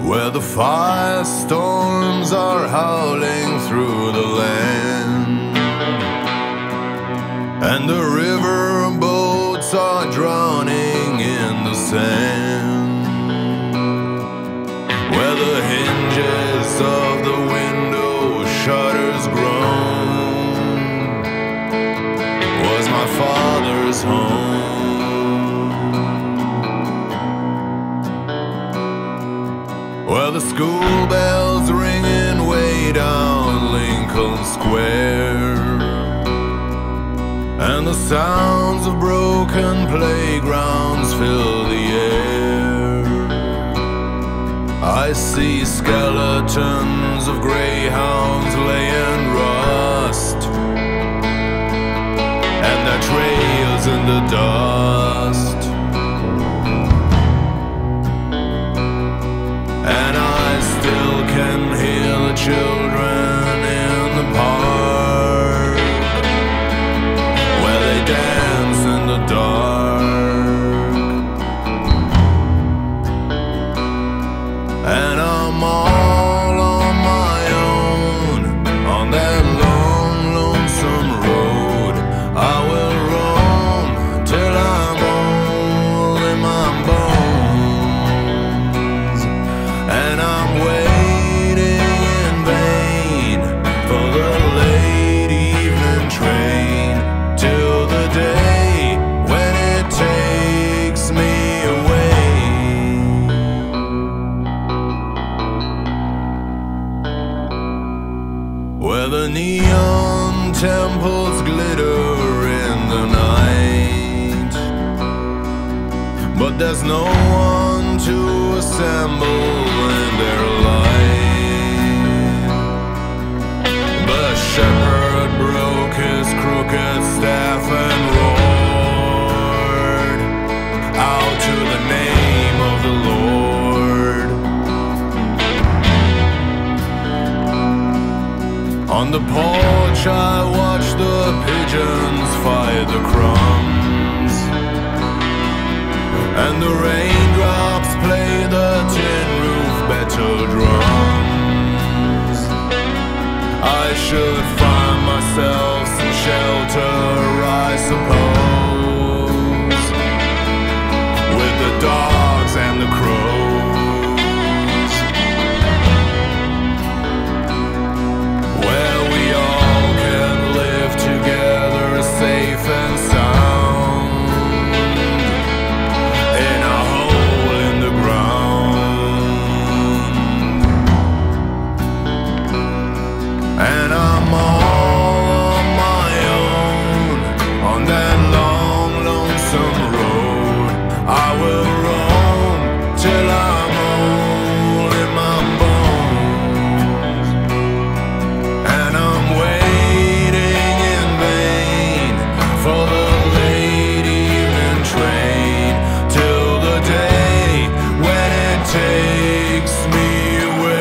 where the firestorms are howling through the land, and the river boats are drowning in the sand, where the hinges of the window shutters groan, was my father's home. Where the school bells ringing way down Lincoln Square, and the sounds of broken playgrounds fill the air. I see skeletons of greyhounds laying rust, and their trails in the dust. And I still can hear the children in the park, where they dance in the dark. And I'm all on my own on that long, lonesome road. I will roam till I'm old in my bones. And I'm waiting in vain for the late evening train, till the day when it takes me away. Where the neon temples glitter in the night, but there's no one to assemble in their light. The shepherd broke his crooked staff and roared out to the name of the Lord. On the porch I watched the pigeons fight the crumbs, and the raindrops play the tin roof metal drums. I should find myself some shelter, I suppose, with the dogs and the crows, where we all can live together safe and sound, in a hole in the ground. And I'm all on my own on that long, lonesome road. I will roam till I'm old in my bones. And I'm waiting in vain for the late evening train, till the day when it takes me away.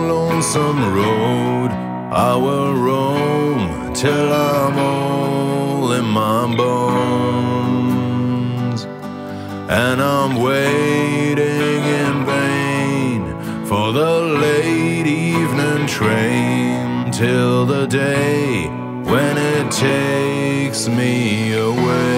lonesome road I will roam till I'm all in my bones. And I'm waiting in vain for the late evening train, till the day when it takes me away.